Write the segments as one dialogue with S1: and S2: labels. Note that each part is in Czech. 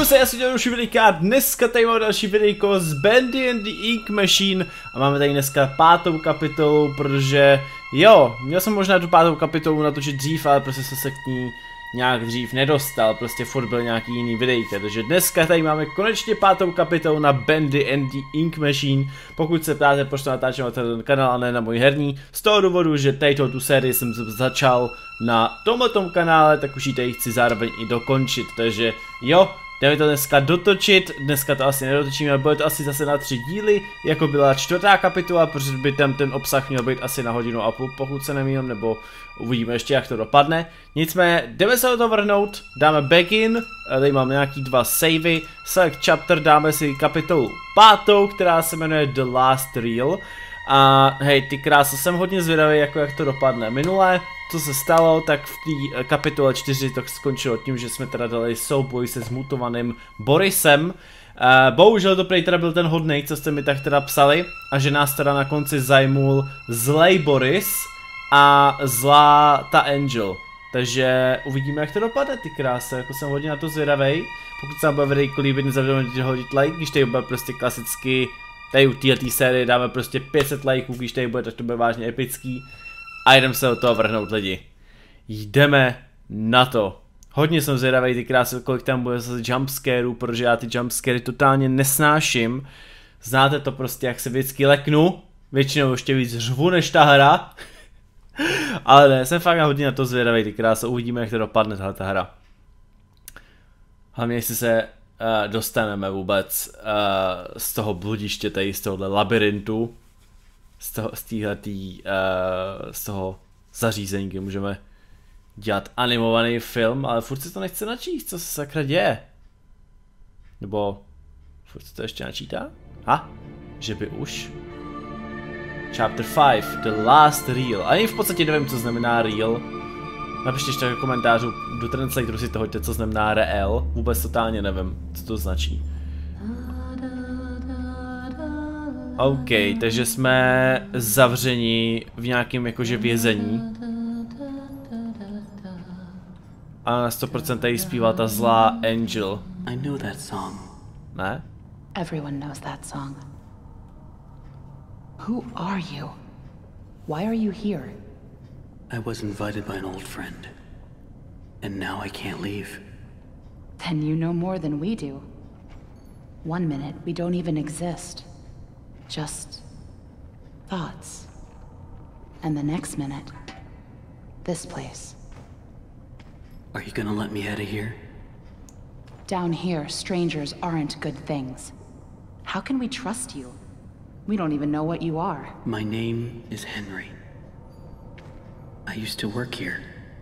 S1: Čau se, já si dělám další videjka, dneska tady mám další videjko z Bendy and the Ink Machine a máme tady dneska 5. kapitolu, protože jo, měl jsem možná tu 5. kapitolu natočit dřív, ale prostě jsem se k ní nějak dřív nedostal, prostě furt byl nějaký jiný videjka, takže dneska tady máme konečně 5. kapitolu na Bendy and the Ink Machine. Pokud se ptáte, proč to natáčím na ten kanál a ne na můj herní, z toho důvodu, že tady tu sérii jsem začal na tomhletom kanále, tak už ji tady chci zároveň i dokončit, takže jo, jdeme to dneska dotočit, dneska to asi nedotočíme, ale bude to asi zase na 3 díly, jako byla 4. kapitola, protože by tam ten obsah měl být asi na 1,5 hodiny, pokud se nemýlím, nebo uvidíme ještě, jak to dopadne. Nicméně, jdeme se do toho vrhnout, dáme back in, tady mám nějaký 2 savey, select chapter, dáme si kapitolu 5, která se jmenuje The Last Reel. A hej, ty krása, jsem hodně zvědavý, jako jak to dopadne. Minulé, co se stalo, tak v té kapitole 4 to skončilo tím, že jsme teda dali souboj se zmutovaným Borisem. Bohužel to prej teda byl ten hodnej, co jste mi tak teda psali, a že nás teda na konci zajmul zlej Boris a zlá ta Angel. Takže uvidíme, jak to dopadne, ty kráse, jako jsem hodně na to zvědavej. Pokud se vám bude videjko líbit, nezapomeňte hodit like, když tady bude prostě klasicky. Tady u této série dáme prostě 500 lajků, když tady bude, tak to bude vážně epický. A jdeme se do toho vrhnout, lidi. Jdeme na to. Hodně jsem zvědavý, ty krásy, kolik tam bude zase jumpscarů, protože já ty jumpscary totálně nesnáším. Znáte to prostě, jak se vždycky leknu. Většinou ještě víc řvu než ta hra. Ale ne, jsem fakt hodně na to zvědavý, ty krásy. Uvidíme, jak to dopadne tahleta hra. Hlavně jestli se dostaneme vůbec z toho bludiště tady, z tohohle labirintu, z toho zařízení, kde můžeme dělat animovaný film, ale furt se to nechce načíst, co se sakra děje. Nebo furt se to ještě načítá? Ha? Že by už? Chapter 5, The Last Reel. Ani v podstatě nevím, co znamená reel. Napište ještě do komentářů, do translatoru si to hoďte, co znamená reel. Vůbec totálně nevím, co to značí. OK, takže jsme zavřeni v nějakém jakože vězení. A na 100% tady zpívá ta zlá Angel.
S2: I know that song.
S1: Ne?
S3: Everyone knows that song. Who are you? Why are you here?
S2: I was invited by an old friend. And now I can't leave.
S3: Then you know more than we do. 1 minute, we don't even exist. Just thoughts. And the next minute, this place.
S2: Are you gonna let me out of here?
S3: Down here, strangers aren't good things. How can we trust you? We don't even know what you are.
S2: My name is Henry. I used to work here.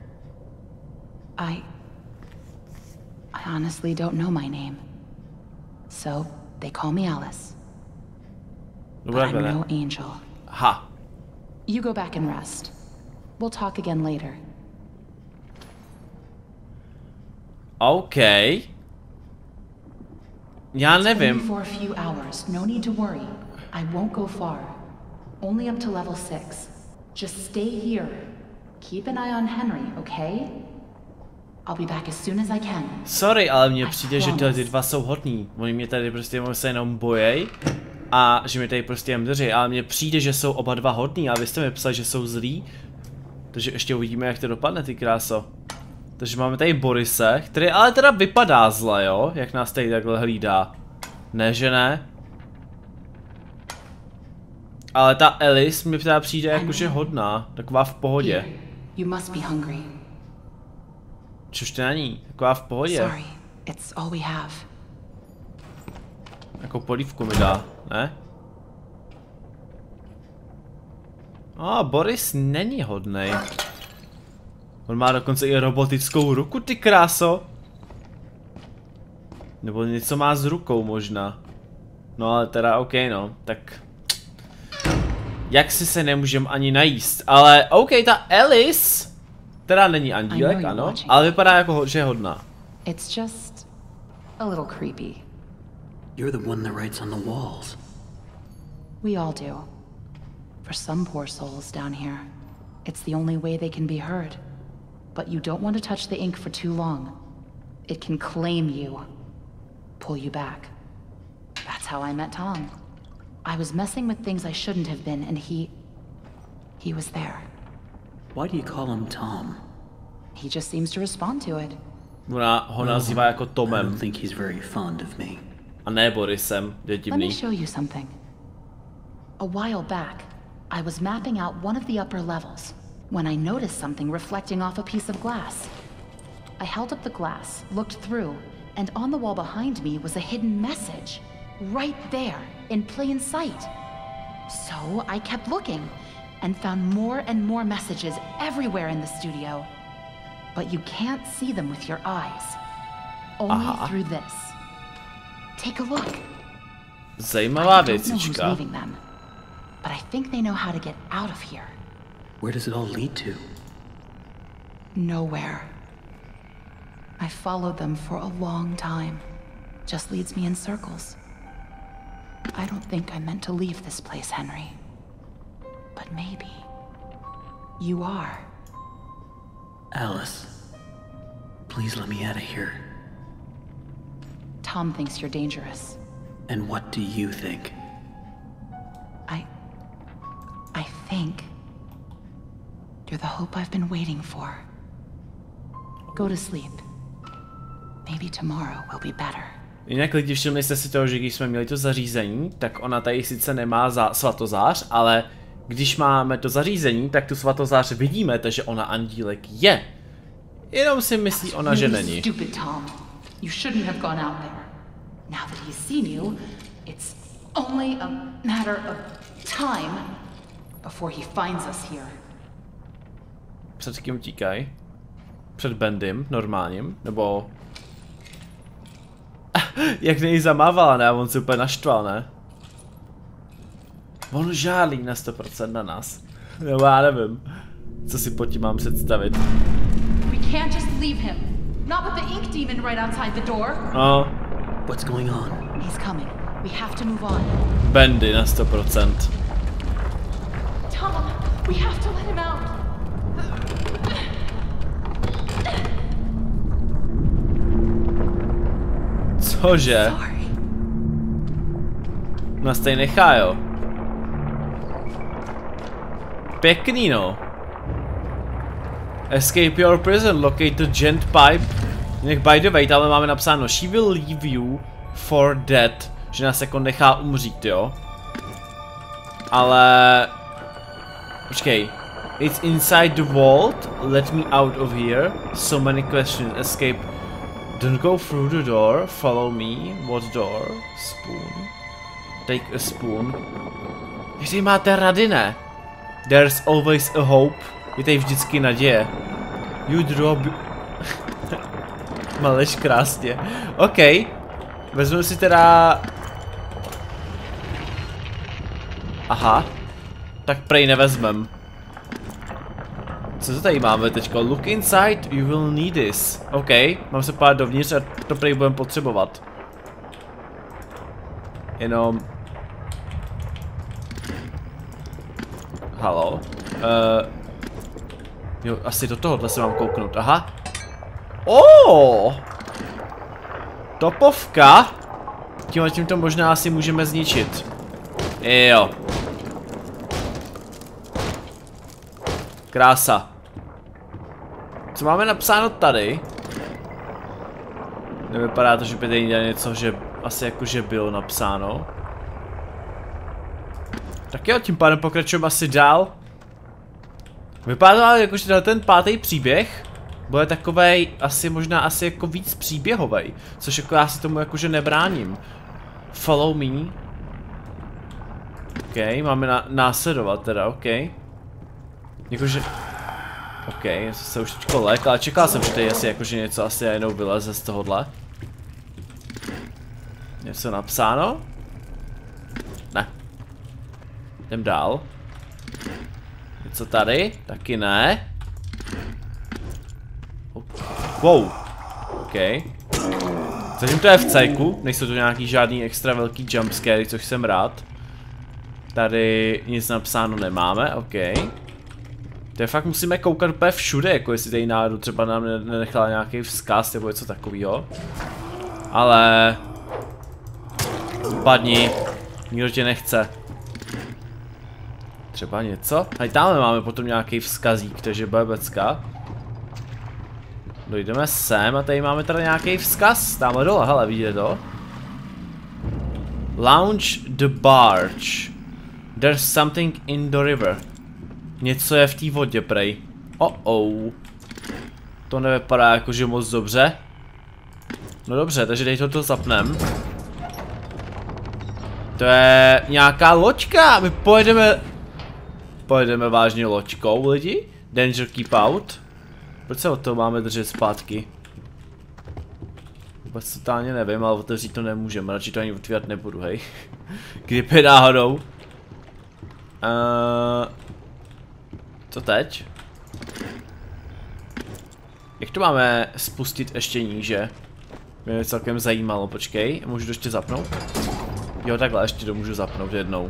S3: I honestly don't know my name. So, they call me Alice. But I'm no angel.
S1: Ha.
S3: You go back and rest. We'll talk again later.
S1: OK. Já nevím.
S3: Only for a few hours. No need to worry. I won't go far. Only up to level 6. Just stay here. Keep an eye on Henry, okay? I'll be back as soon as I can.
S1: Sorry, ale mně přijde, že tyhle ty dva jsou hodní. Oni mě tady prostě se jenom bojej a že mě tady prostě jen drží, ale mně přijde, že jsou oba dva hodní a vy jste mi psali, že jsou zlí. Takže ještě uvidíme, jak to dopadne, ty kráso. Takže máme tady Borise, který ale teda vypadá zle, jo? Jak nás tady takhle hlídá. Ne, že ne? Ale ta Alice mi teda přijde jakože hodná, taková v pohodě.
S3: You must be hungry.
S1: Což to není, taková v pohodě.
S3: Sorry, it's all we have.
S1: Jako polívku mi dá, ne? Boris není hodnej. On má dokonce i robotickou ruku, ty kráso. Nebo něco má s rukou možná. No ale teda OK no, tak jak si se nemůžem ani najíst, ale OK, ta Alice teda není andílek, ano, ale vypadá jako, že je hodná.
S3: It's just a little creepy.
S2: You're the one that writes on the walls.
S3: We all do. For some poor souls down here, it's the only way they can be heard. But you don't want to touch the ink for too long. It can claim you. pull you back. That's how I met Tom. I was messing with things I shouldn't have been, and he was there.
S2: Why do you call him Tom?
S3: He just seems to respond to it.
S1: Ona ho nazývá jako
S2: I don't
S1: Tomem.
S2: think he's very fond of me.
S1: A ne Borisem, je
S3: Let me
S1: divný.
S3: show you something. A while back, I was mapping out one of the upper levels when I noticed something reflecting off a piece of glass. I held up the glass, looked through, and on the wall behind me was a hidden message. Right there, in plain sight. So I kept looking and found more and more messages everywhere in the studio. But you can't see them with your eyes. Only through this. Take a look.
S1: Zajímavá
S3: I don't know who's
S1: věcička.
S3: leaving them, but I think they know how to get out of here.
S2: Where does it all lead to?
S3: Nowhere. I followed them for a long time. Just leads me in circles. I don't think I meant to leave this place, Henry. But maybe you are.
S2: Alice, please let me out of here.
S3: Tom thinks you're dangerous.
S2: And what do you think?
S3: I think you're the hope I've been waiting for. Go to sleep. Maybe tomorrow will be better.
S1: Jinak lidi, všimli jste si toho, že když jsme měli to zařízení, tak ona tady sice nemá svatozář, ale když máme to zařízení, tak tu svatozář vidíme, takže ona andílek je. Jenom si myslí ona, že není.
S3: Stupid Tom. You shouldn't have gone out there. Now that he's seen you, it's only a matter of time before he finds us here.
S1: Před kým utíkají? Před Bandym, normálním, nebo... Jak nej zamávala, ne? On se úplně naštval, ne? On žádlí na 100% na nás. Nebo já nevím, co si pod tím mám představit.
S3: We can't just leave him. Not with the ink demon right outside the door.
S1: No,
S2: What's going on?
S3: He's coming. We have to move on.
S1: Bandy na 100%.
S3: Tom, we have to let him out.
S1: Cože?
S3: Sorry.
S1: Nás tady nechá, jo? Pěkný, no. Escape your prison, locate the gent pipe. Jinak by the way, tam máme napsáno she will leave you for dead. Že nás jako nechá umřít, jo? Ale... Počkej. It's inside the vault. Let me out of here. So many questions. Escape. Don't go through the door. Follow me. What door? Spoon. Take a spoon. Jestli máte rady, ne? There's always a hope. Je tady vždycky naděje. You drop... Maleš krásně. OK. Vezmu si teda... Aha. Tak prej nevezmem. Co to tady máme teďko? Look inside, you will need this. OK, mám se pát dovnitř a to prej budeme potřebovat. Jenom... Halo? Jo, asi do tohohle se mám kouknout, aha. Topovka? Tím to možná asi můžeme zničit. Jo. Krása. Co máme napsáno tady? Nevypadá to, že by tady něco, že asi jakože bylo napsáno. Tak jo, tím pádem pokračujeme asi dál. Vypadá to jako, že ten pátý příběh bude takovej, asi možná asi jako víc příběhovej. Což jako já si tomu jakože nebráním. Follow me. OK, máme následovat teda, OK. Jakože... OK, já jsem se už teďko lek, ale čekal jsem, že tady asi jakože něco asi jenom vyleze z tohohle. Něco napsáno? Ne. Jdem dál. Něco tady? Taky ne. Wow. OK. Zatím to je v cajku, nejsou to nějaký žádný extra velký jumpscary, což jsem rád. Tady nic napsáno nemáme, OK. To je fakt musíme koukat úplně všude, jako jestli tady náhodou třeba nám nenechala nějaký vzkaz nebo něco takového. Ale... Spadni. Nikdo tě nechce. Třeba něco? Tady tamhle máme potom nějaký vzkazík, takže bebecka. Dojdeme sem a tady máme teda nějaký vzkaz. Tamhle dole, hele, vidíte to? Launch the barge. There's something in the river. Něco je v té vodě, prej. To nevypadá jakože moc dobře. No dobře, takže tady toto zapnem. To je nějaká loďka, my pojedeme vážně loďkou, lidi. Danger keep out. Proč se od toho máme držet zpátky? Vůbec totálně nevím, ale otevřít to nemůžeme, radši to ani otvírat nebudu, hej. Kdyby náhodou. Co teď? Jak to máme spustit ještě níže? Mě celkem zajímalo, počkej, můžu to ještě zapnout? Jo, takhle ještě to můžu zapnout jednou.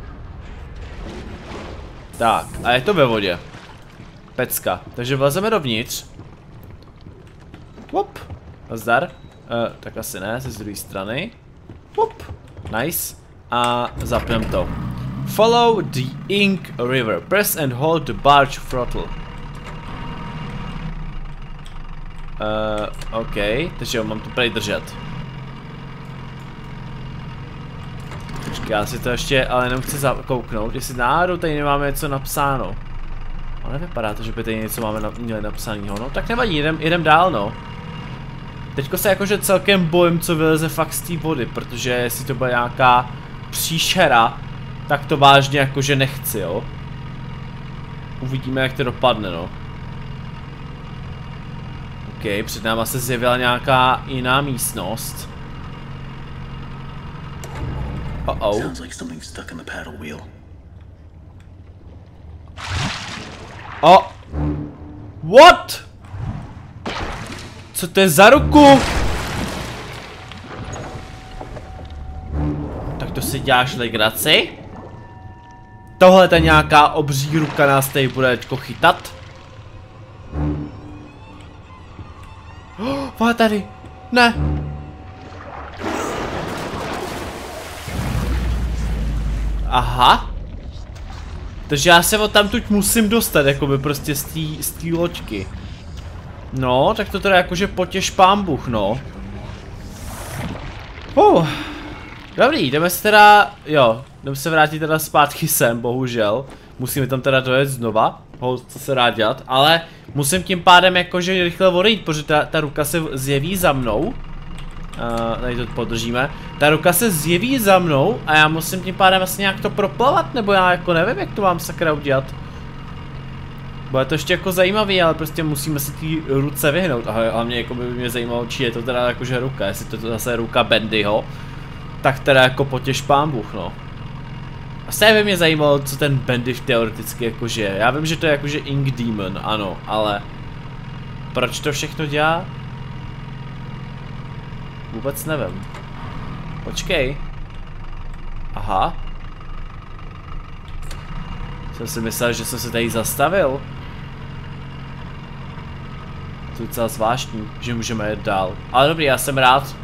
S1: Tak, a je to ve vodě. Pecka, takže vlezeme dovnitř. Hop, nazdar. Tak asi ne, ze druhé strany. Hop, nice. A zapnem to. Follow the Ink River. Press and hold the barge throttle. OK, takže jo, mám to prej držet. Počkej, já si to ještě, ale jenom chci zakouknout, jestli náhodou tady nemáme něco napsáno. Ale nevypadá to, že by tady něco měli napsanýho, no tak nevadí, jedem dál, no. Teďko se jakože celkem bojím, co vyleze fakt z té vody, protože jestli to bude nějaká příšera, tak to vážně jakože nechci, jo. Uvidíme, jak to dopadne, no. OK, před náma se zjevila nějaká jiná místnost.
S2: Sounds like something stuck in the paddle wheel.
S1: What? Co to je za ruku? Tak to si děláš legraci? Tohle ta nějaká obří ruka nás tady bude teďko chytat. Vole tady. Ne. Aha. Takže já se odtamtud musím dostat, jakoby prostě z té loďky. No, tak to teda jakože potěš pán Bůh, no. Dobrý, jdeme se teda, jdeme se vrátit teda zpátky sem, bohužel. Musíme tam teda dojet znova, co se rád dělat, ale musím tím pádem jakože rychle odejít, protože ta ruka se zjeví za mnou. Tady to podržíme. Ta ruka se zjeví za mnou a já musím tím pádem vlastně nějak to proplavat, nebo já jako nevím, jak to mám sakra udělat. Bude to ještě jako zajímavý, ale prostě musíme si té ruce vyhnout. A hlavně jako by mě zajímalo, či je to teda jakože ruka, jestli to zase ruka Bendyho. Tak teda jako potěš pán Bůh, no. Asi by mě zajímalo, co ten Bendy teoreticky jakože je. Já vím, že to je jakože Ink Demon, ano, ale proč to všechno dělá? Vůbec nevím. Počkej. Aha. Jsem si myslel, že jsem se tady zastavil. To je docela zvláštní, že můžeme jít dál. Ale dobrý, já jsem rád.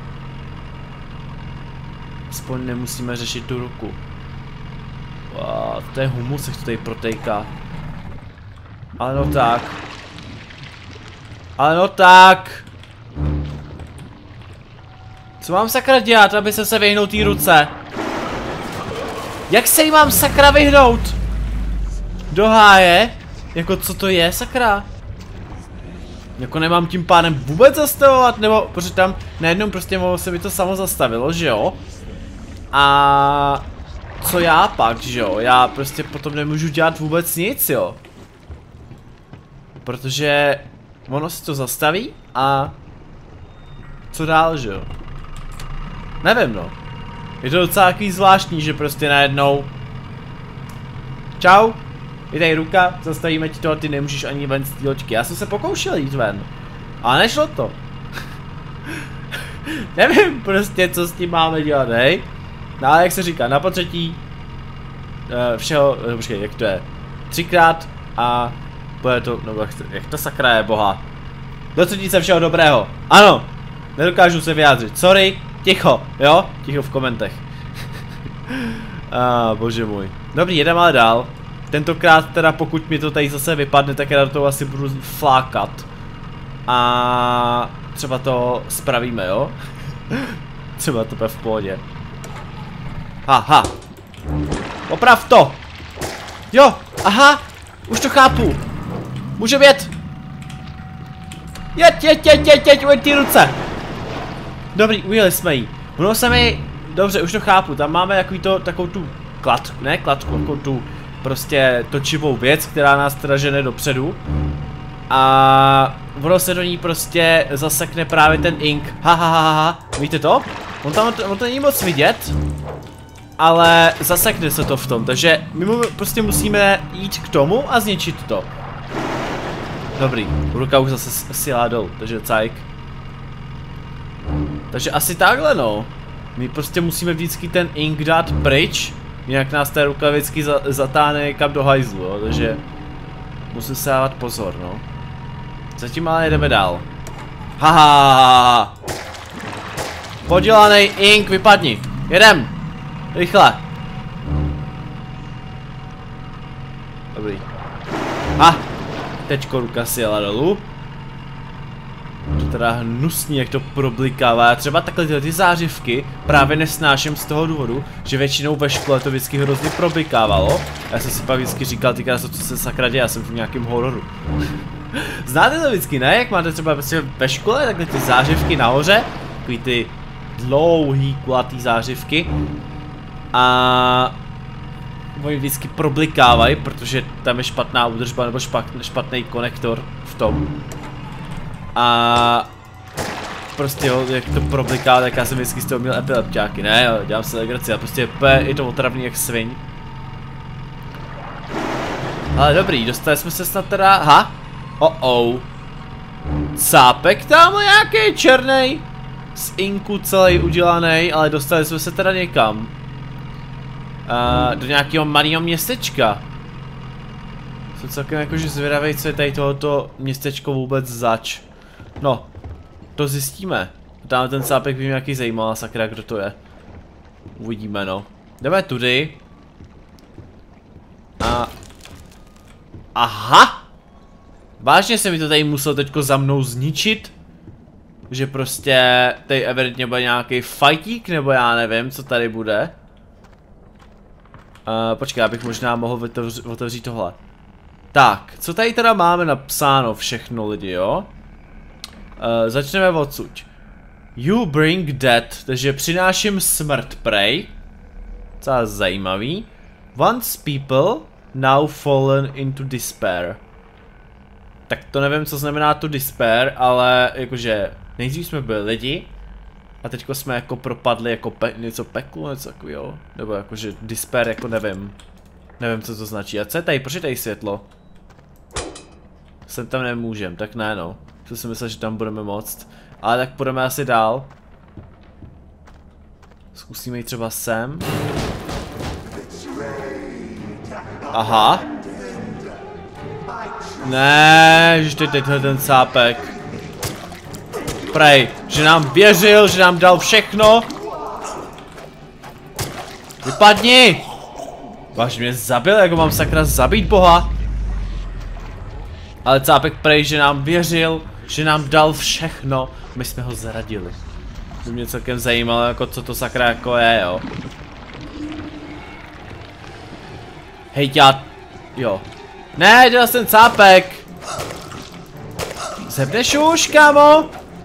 S1: Aspoň nemusíme řešit tu ruku. To je humus, jak to tady protejká. Ale no tak. Ale no tak. Co mám sakra dělat, aby se vyhnul té ruce? Jak se jí mám sakra vyhnout? Do háje? Jako co to je sakra? Jako nemám tím pádem vůbec zastavovat, nebo protože tam najednou prostě se mi to samo zastavilo, že jo? A co já pak, že jo? Já prostě potom nemůžu dělat vůbec nic, jo? Protože ono si to zastaví a co dál, že jo? Nevím, no. Je to docela takový zvláštní, že prostě najednou čau, je tady ruka, zastavíme ti to a ty nemůžeš ani ven z té loďky. Já jsem se pokoušel jít ven, ale nešlo to. Nevím prostě, co s tím máme dělat, hej. No ale jak se říká, na potřetí všeho, počkej, jak to je, 3krát a bude to, no jak to sakra je, boha. Do třetice všeho dobrého, ano, nedokážu se vyjádřit, sorry, ticho, jo, ticho v komentech. Bože můj. Dobrý, jedeme ale dál. Tentokrát teda pokud mi to tady zase vypadne, tak já do toho asi budu flákat. A třeba to spravíme, jo? Třeba to bude v pohodě. Haha. Oprav to! Jo, aha! Už to chápu. Můžeme jet! Jeď, ujeď ty ruce! Dobrý, ujeli jsme jí. Ono se mi... Dobře, už to chápu, tam máme takovou tu kladku, ne kladku, takovou tu prostě točivou věc, která nás teda žene dopředu. A ono se do ní prostě zasekne právě ten ink. Ha. Víte to? On to není moc vidět, ale zasekne se to v tom, takže my prostě musíme jít k tomu a zničit to. Dobrý, ruka už zase silá dolů, takže cajk. Takže asi takhle no. My prostě musíme vždycky ten ink dát pryč, jinak nás ta ruka vždycky zatáhne někam do hajzlu, jo, takže musím se dávat pozor, no. Zatím ale jdeme dál. Haha. Podělaný ink, vypadni. Jedem. Rychle. Dobrý. Teďko ruka si jela dolů. To teda hnusný, jak to problikává. Já třeba takhle ty zářivky právě nesnáším z toho důvodu, že většinou ve škole to vždycky hrozně problikávalo. Já jsem si pak vždycky říkal, ty krása, co se sakra děje, já jsem v nějakém hororu. Znáte to vždycky, ne? Jak máte třeba prostě ve škole takhle ty zářivky nahoře, takový ty dlouhý kulatý zářivky. A oni vždycky problikávají, protože tam je špatná údržba nebo špatný konektor v tom. A prostě jo, jak to probliká, tak já jsem vždycky z toho měl epilepťáky, ne jo, dělám se legraci, a prostě je to otravný jak sviň. Ale dobrý, dostali jsme se snad teda, Cápek tamhle nějaký černý, z inku celý udělaný, ale dostali jsme se teda někam. Do nějakého malého městečka. Jsem celkem jakože zvědavej, co je tady tohoto městečko vůbec zač. No, to zjistíme. Tam ten cápek by mě nějaký zajímal, sakra, kdo to je. Uvidíme, no. Jdeme tudy. Aha! Vážně se mi to tady musel teďko za mnou zničit? Že prostě tady evidentně bude nějaký fightík, nebo já nevím, co tady bude. Počkej, abych možná mohl otevřít tohle. Tak, co tady teda máme napsáno všechno lidi, jo? Začneme odsud. You bring death, takže přináším smrt, prej. Docela zajímavý. Once people, now fallen into despair. Tak to nevím, co znamená to despair, ale jakože nejdřív jsme byli lidi. A teďko jsme jako propadli jako něco peklu, něco takového. Nebo jakože despair, jako nevím. Nevím, co to značí. A co je tady? Proč je tady světlo? Sem tam nemůžem, tak ne no. To si myslel, že tam budeme moct. Ale tak půjdeme asi dál. Zkusíme jít třeba sem. Aha. Ne, že teď ten cápek. Prej, že nám věřil, že nám dal všechno. Vypadni! Vážně mě zabil, jako mám sakra zabít boha. Ale cápek prej, že nám věřil, že nám dal všechno. My jsme ho zradili. To mě celkem zajímalo, jako co to sakra jako je, jo. Hej, jo. Ne, dělal jsem cápek. Zepneš už, kámo?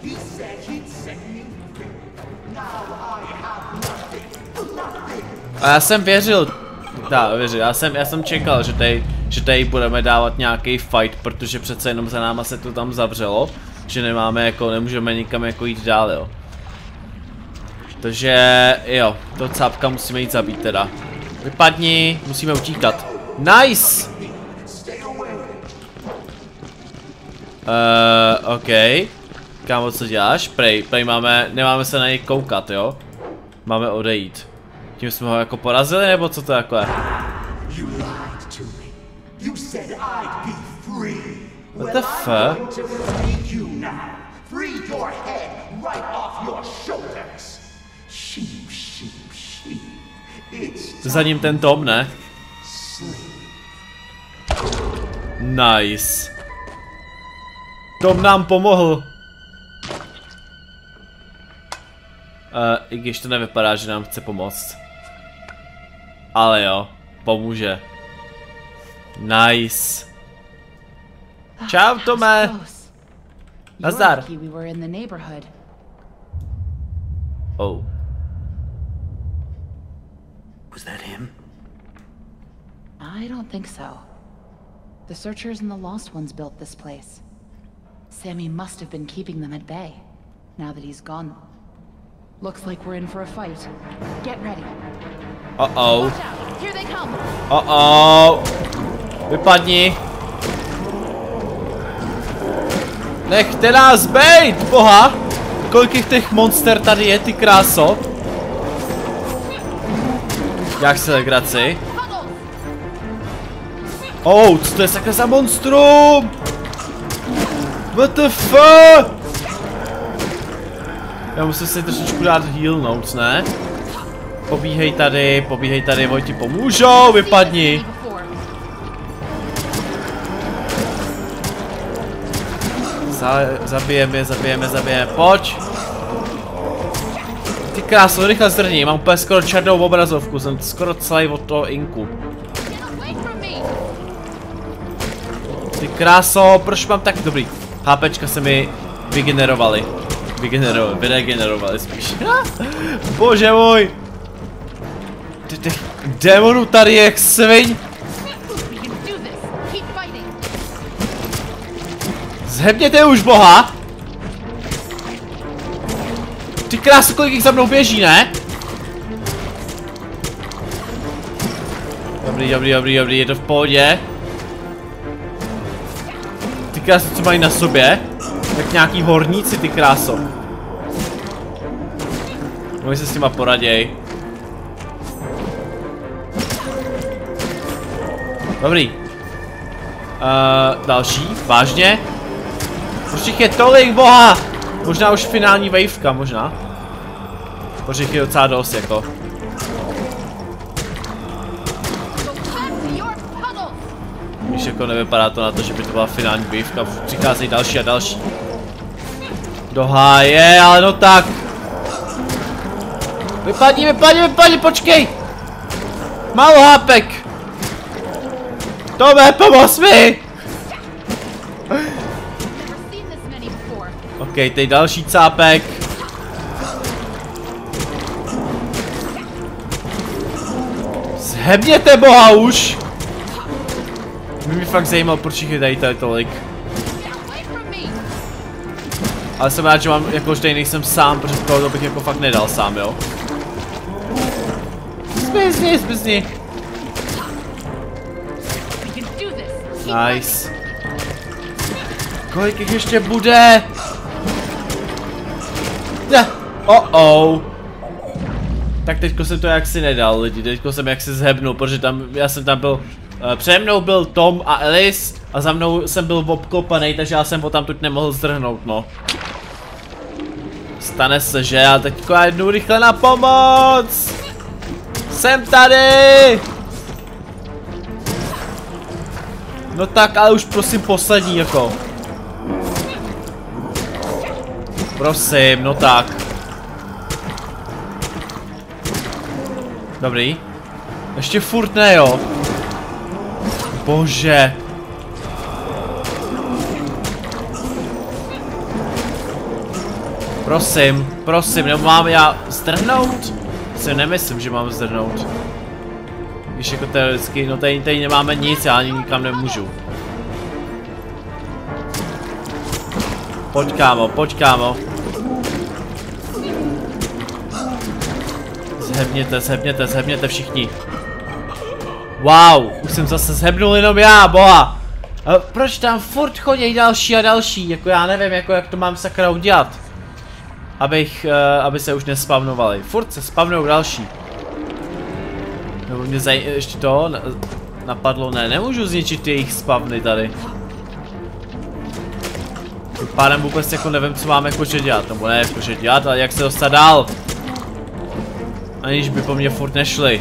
S1: A já jsem věřil. Já jsem čekal, že tady budeme dávat nějaký fight, protože přece jenom za náma se to tam zavřelo. Že nemáme jako, nemůžeme nikam jako jít dál, jo. Takže, jo, to cápka musíme jít zabít teda. Vypadni, musíme utíkat. Nice! OK. Kámo, co děláš? Prej nemáme se na něj koukat, jo? Máme odejít. Tím jsme ho jako porazili, nebo co to jako je? What the fuck? Za ním ten Tom, ne? Nice. Tom nám pomohl. I když to nevypadá, že nám chce pomoct. Ale jo, pomůže. Nice. Čau, Tome. Nazdar. Oh.
S2: Was that him?
S3: I don't think so. The Searchers and the Lost Ones built this place. Sammy must have been keeping them at bay, now that he's gone. Looks like we're in for a fight. Get ready.
S1: Uh-oh.
S3: Watch out! Here they come!
S1: Uh-oh. Vypadni. Nechte nás bejt, boha! Kolik těch monster tady je, ty kráso? Jak se legraci? Oh, co to je sakra za monstrum? WTF? Já musím si trošičku dát healnout, ne? Pobíhej tady, oni ti pomůžou, vypadni. Zabijeme, pojď. Ty kráso, rychle zdrni, mám úplně skoro černou obrazovku, jsem skoro celý od toho inku. Ty kráso, proč mám tak dobrý? HPčka se mi vyregenerovaly spíš. Bože můj. Těch démonů tady je jak sviň. Zhebněte už, boha! Ty krásu, kolik jich za mnou běží, ne? Dobrý, je to v pohodě. Ty krásu, co mají na sobě? Jak nějaký horníci, ty kráso. Můj se s nima poraděj. Dobrý. Další, vážně? Proč jich je tolik, boha? Možná už finální waveka, možná. Proč jich je docela dost, jako. Víš, jako nevypadá to na to, že by to byla finální waveka, přicházejí další a další. Do háje, ale no tak. Vypadni, počkej. Málo hápek. Tome, pomoz mi. OK, teď další cápek. Zhebněte, boha, už! Mě fakt zajímalo, proč jich je tady tolik. Ale jsem rád, že mám, jako, že tady nejsem sám, protože tohle bych jako fakt nedal sám, jo? Zmizni. Nice. Kolik jich ještě bude? Oh. Tak teďko jsem to jaksi nedal, lidi, teďko jsem jaksi zhebnul, protože já jsem tam byl, přede mnou byl Tom a Alice a za mnou jsem byl obklopaný, takže já jsem ho tam tuď nemohl zdrhnout, no. Stane se, že? A teďko já jdu rychle na pomoc! Jsem tady! No tak, ale už prosím poslední, jako. Prosím, no tak. Dobrý. Ještě furt ne, jo. Bože. Prosím, nebo mám já zdrhnout? Si nemyslím, že mám zdrhnout. Víš, jako teoreticky, no tady nemáme nic, já ani nikam nemůžu. Pojď, kámo. Zhebněte všichni. Wow, už jsem zase zhebnul jenom já, boha. Proč tam furt chodí další a další, jako já nevím, jako jak to mám sakra udělat. Aby se už nespavnovali. Furt se spavnou další. Nebo mě ještě to napadlo, nemůžu zničit jejich spavny tady. Tím pádem vůbec jako nevím, co mám jakože dělat, nebo ne jakože dělat, ale jak se dostat dál. aniž by po mně furt nešli.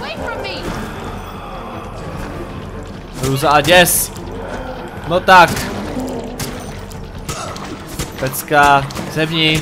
S1: Hrůza a děs. No tak. Pecka, zevni.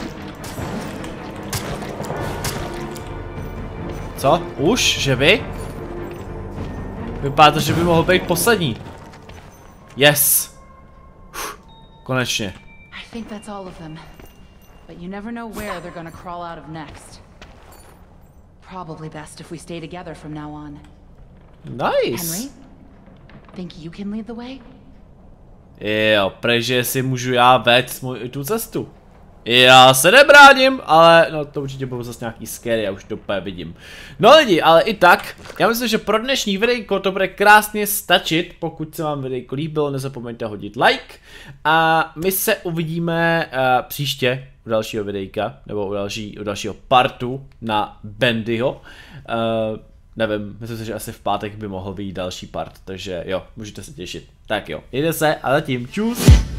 S1: Co? Už? Že vy? Vypadá to, že by mohl být poslední. Yes. Konečně.
S3: I think that's all of them. But you never know where they're gonna crawl out of next. Probably best if we stay together from now on.
S1: Nice.
S3: Henry, think you can lead the way?
S1: Jo, preže si můžu já vést tu cestu. Já se nebráním, ale no to určitě budou zase nějaký scary, já už to úplně vidím. No lidi, ale i tak, já myslím, že pro dnešní videjko to bude krásně stačit. Pokud se vám videjko líbilo, nezapomeňte hodit like. A my se uvidíme příště u dalšího videjka, nebo u dalšího partu na Bendyho. Nevím, myslím si, že asi v pátek by mohl být další part, takže jo, můžete se těšit. Tak jo, jde se a zatím čus.